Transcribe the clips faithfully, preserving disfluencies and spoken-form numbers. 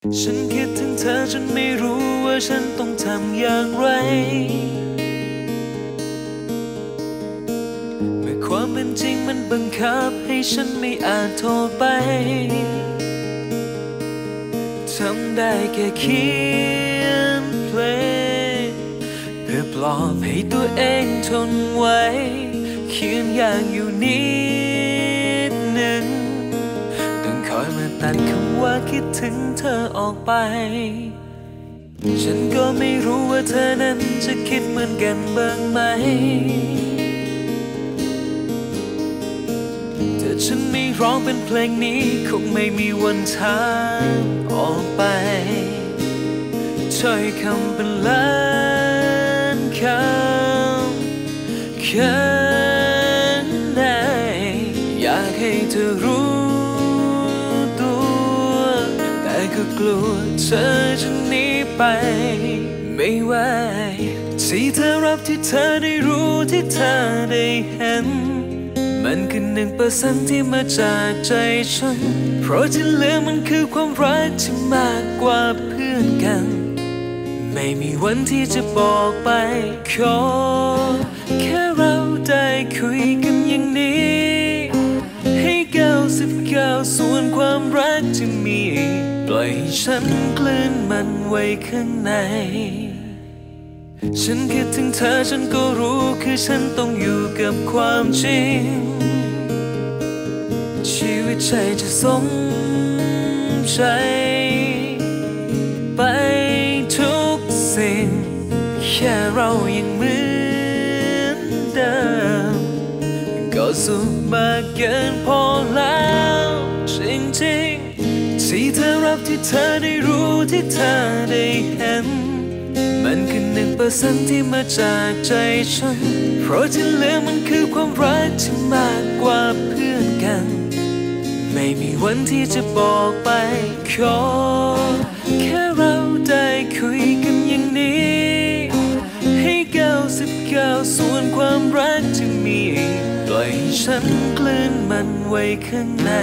ฉันคิดถึงเธอจนไม่รู้ว่าฉันต้องทำอย่างไรเมื่อความเป็นจริงมันบังคับให้ฉันไม่อาจโทรไปทำได้แค่เขียนเพลงเพื่อปลอบให้ตัวเองทนไว้เขียนอย่างอยู่นิดหนึ่งต้องคอยมาตัดคำว่าคิดถึงเธอออกไปฉันก็ไม่รู้ว่าเธอนั้นจะคิดเหมือนกันบ้างไหมถ้าฉันไม่ร้องเป็นเพลงนี้คงไม่มีวันทางออกไปถ้อยคำเป็นล้านคำแค่ไหนอยากให้เธอรู้ตัวแต่ก็กลัวเธอจะหนีไปไม่ไหวที่เธอรับที่เธอได้รู้ที่เธอได้เห็นมันคือหนึ่งเปอร์เซ็นต์ที่มาจากใจฉันเพราะที่เหลือมันคือความรักที่มากกว่าเพื่อนกันไม่มีวันที่จะบอกไปขอแค่เราได้คุยกันอย่างนี้ให้เก้าสิบเก้าส่วนความรักที่มีปล่อยให้ฉันกลืนมันไว้ข้างในฉันคิดถึงเธอฉันก็รู้คือฉันต้องอยู่กับความจริงชีวิตใจจะสมใจไปทุกสิ่งแค่เรายังเหมือนเดิมก็สุขมากเกินพอแล้วจริงๆที่เธอรับที่เธอได้รู้ที่เธอได้เห็นมันคือหนึ่งเปอร์เซ็นต์ที่มาจากใจฉันเพราะที่เหลือมันคือความรักที่มากกว่าเพื่อนกันไม่มีวันที่จะบอกไปขอแค่เราได้คุยกันอย่างนี้ให้เก้าสิบเก้าส่วนความรักที่มีปล่อยให้ฉันกลืนมันไว้ข้างใน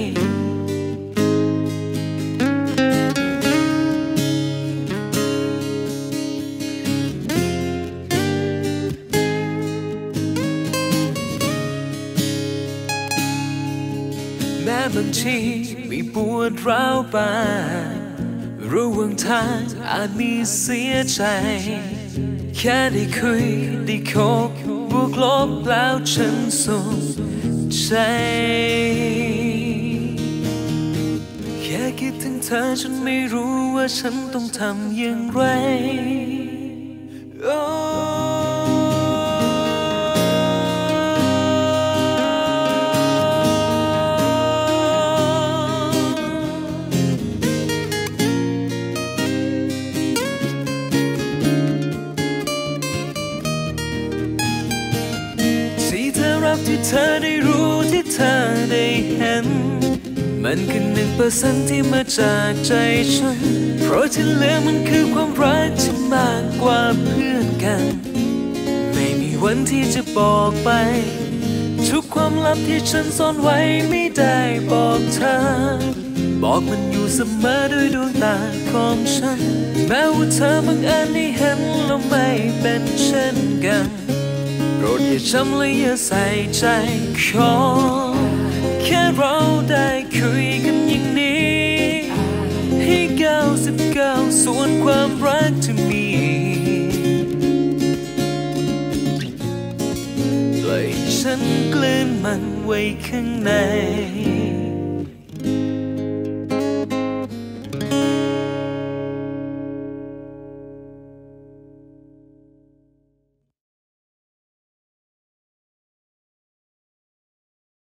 แม้บางทีมีปวดร้าวบ้างระหว่างทางอาจมีเสียใจแค่ได้คุยได้คบบวกลบแล้วฉันสุขใจแค่คิดถึงเธอฉันไม่รู้ว่าฉันต้องทำอย่างไรโอ้ที่เธอได้รู้ที่เธอได้เห็นมันคือหนึ่งเปอร์เซ็นต์ที่มาจากใจฉันเพราะที่เหลือมันคือความรักที่มากกว่าเพื่อนกันไม่มีวันที่จะบอกไปทุกความลับที่ฉันซ่อนไว้ไม่ได้บอกเธอบอกมันอยู่เสมอด้วยดวงตาของฉันแม้ว่าเธอบางอันได้เห็นแล้วไม่เป็นเช่นกันโปรดอย่าจำและอย่าใส่ใจขอแค่เราได้คุยกันอย่างนี้ให้เก้าสิบเก้าส่วนความรักที่มีปล่อยฉันกลืนมันไว้ข้างใน